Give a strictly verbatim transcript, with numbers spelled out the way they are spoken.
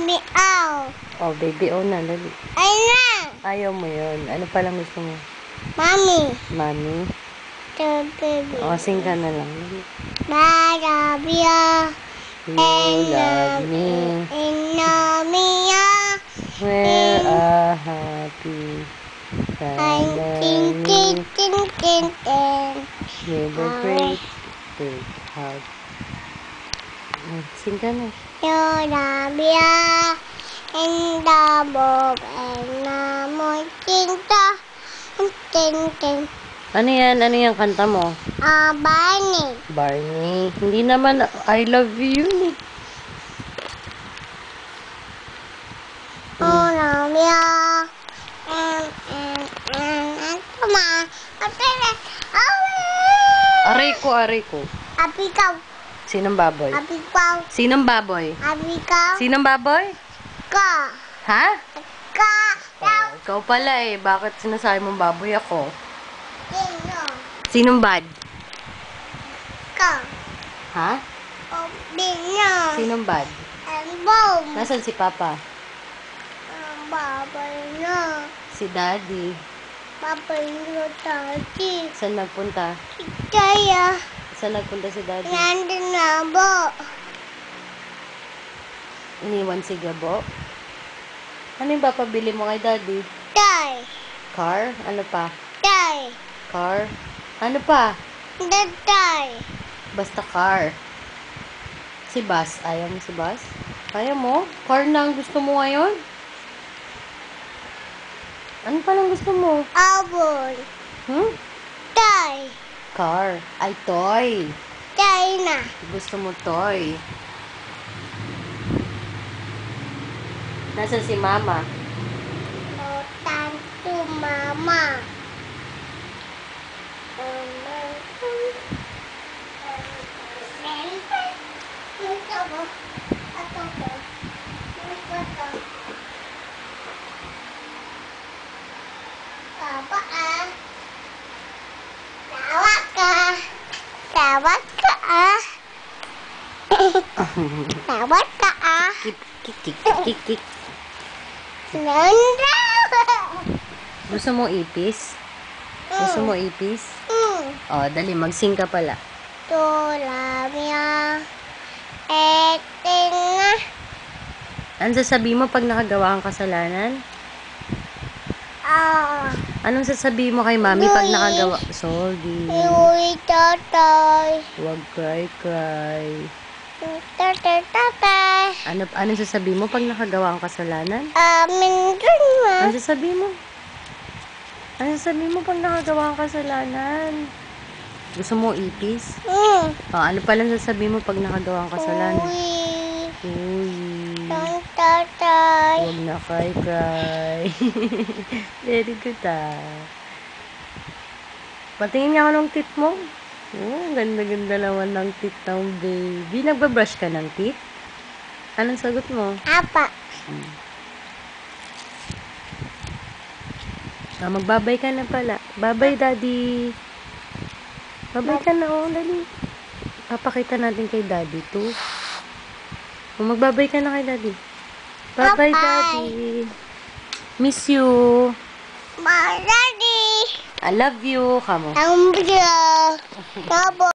baby ow. Oh, baby O na, dali. Ay na. Ayaw mo yun. Ano palang gusto mo? Mommy. Mami? The baby. O, sing ka na lang. Dali. I love you. You love me. And love me. We're a happy I'm tin tin family tin tin tin. with a great big heart. Mm, Sing ka na. You love you. And the bob and namoy tinta. Tin tin. Ano yan? Ano yung kanta mo? Ah, Barney. Barney. Hindi naman I love you yun eh. Oh, love you. And and and and come on. Oh, Aray ko, aray ko. Apikaw. Sinong baboy? Apikaw. Sinong baboy? Apikaw. Sinong baboy? Ka. Ha? Ka. Oh, ikaw pala eh. Bakit sinasabi mong baboy ako? Sino? Sinong bad? Ka. Ha? Oh, Bino. Sinong bad? And boom. Nasaan si Papa? Ang babay na. Si Daddy. Babay na tati. Saan nagpunta? Kaya. Saan nagpunta si Daddy? Nandun na bo. Iniwan si Gabo? Ano yung papabili mo kay Daddy? Tay. Car? Ano pa? Tay. Car? Ano pa? Tay. Basta car. Si Bas. Ayaw mo si Bas? Ayaw mo? Car na ang gusto mo ngayon? Ano palang gusto mo? Abon. Hmm? Tay. Car. Ay, toy. Tay na. Gusto mo toy. Nasaan si Mama? O tanto mama. Mama. Ito mo. Ito mo. Ito. Papa ah. Tawag ka. Tawag ka ah. Tawag ka ah. Kik, kik, kik, kik, kik, kik. Nanda. Gusto mo ipis? Gusto mo ipis? Mm. Oh, dali, mag-sing ka pala. Tulamya. Etin na. Ano sasabihin mo pag nakagawa kang kasalanan? Ah. Anong sasabihin mo kay Mami pag nakagawa? Sorry. Iuwi tatay. Huwag cry, cry. Tatay, tatay. Ano, anong sasabihin mo pag nakagawa kang kasalanan? Amin dun ma. Ano sasabihin mo? Ano sasabihin mo pag nakagawa kang kasalanan? Gusto mo ipis? Mm. Oh, ano palang sasabihin mo pag nakagawa kang kasalanan? Uwi. Uy. Ng tatay. Huwag na cry, cry. Very good ah. Patingin niya ako ng tit mo. Oh, ganda-ganda naman ng tit ng baby. Nagbabrush ka ng tit? Anong sagot mo? Apa. Hmm. Ah, magbabay ka na pala. Bye-bye, Daddy. Babay ka na, oh. Dali. Papakita natin kay Daddy to. Oh, magbabay ka na kay Daddy. Bye-bye, Bye-bye. Daddy. Miss you. Ma, daddy. I love you. Kamo. Ang biya. Tabo.